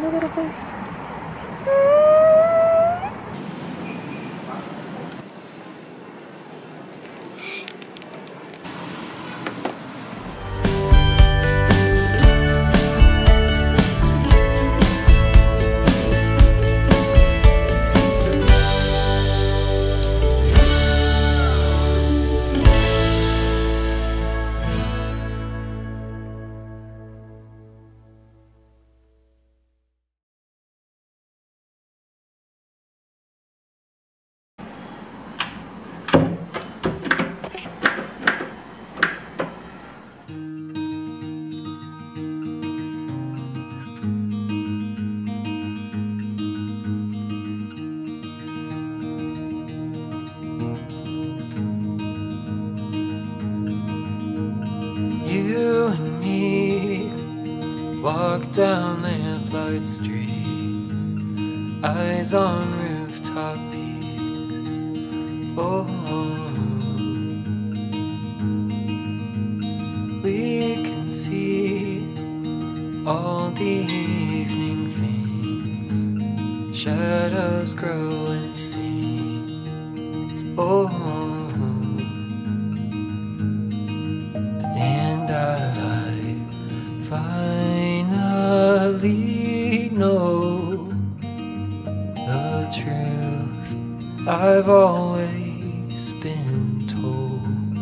look at this. Walk down lamplight streets, eyes on rooftop peaks. Oh, we can see all the evening things, shadows grow and sing. Oh, and I finally know the truth I've always been told.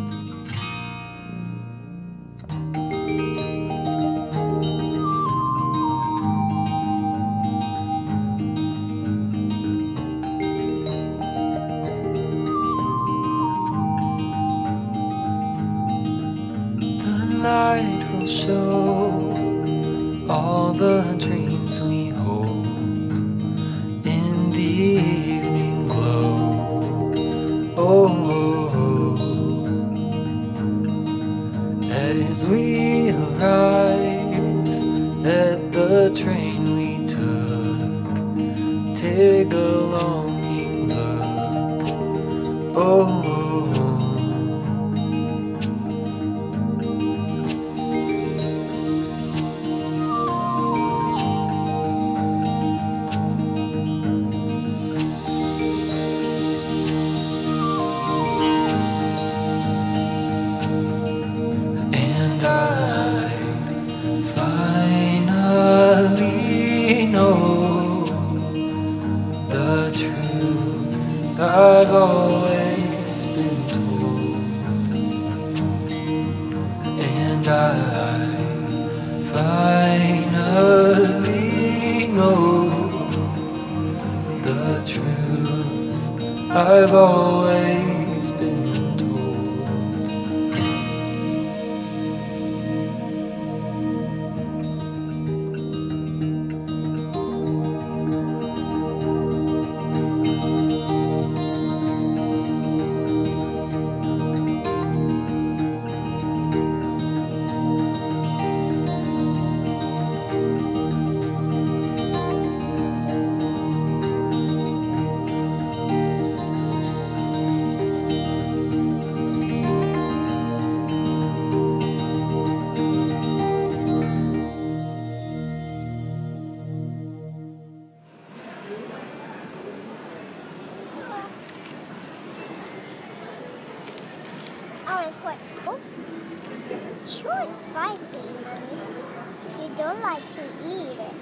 The night will show all the dreams we hold in the evening glow. Oh, as we arrive at the train we took, take a longing look. Oh, I've always been told, and I finally know the truth I've always been Sure, spicy, Mommy. You don't like to eat it.